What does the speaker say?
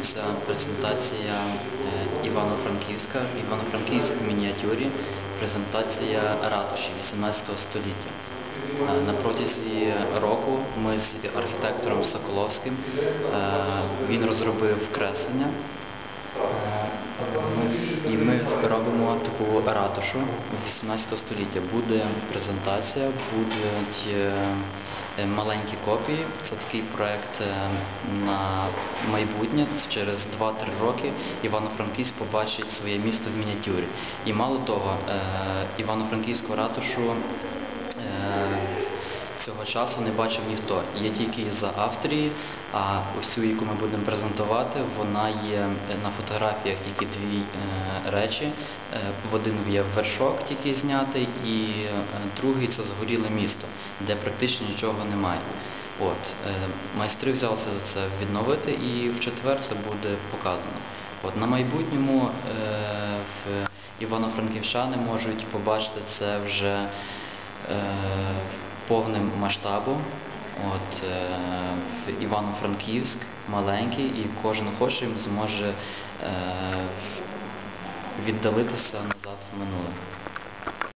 відбудеться презентація Івано-Франківська, Івано-Франківськ в мініатюрі, презентація ратуші 18 століття. На протязі року ми з архітектором Соколовським, він розробив креслення, і ми робимо таку ратушу 18 століття. Буде презентація, будуть маленькі копії. Це такий проєкт на майбутнє. Через 2-3 роки Івано-Франківськ побачить своє місто в мініатюрі. І мало того, Івано-Франківську ратушу цього часу не бачив ніхто. Є тільки із Австрії, а ось цю, яку ми будемо презентувати, вона є на фотографіях тільки дві речі. В один є вершок тільки знятий, і другий – це згоріле місто, де практично нічого немає. Майстри взялися за це відновити, і в четвер це буде показано. На майбутньому івано-франківчани можуть побачити це вже повним масштабом. Івано-Франківськ маленький, і кожен охочий зможе віддалитися назад в минуле.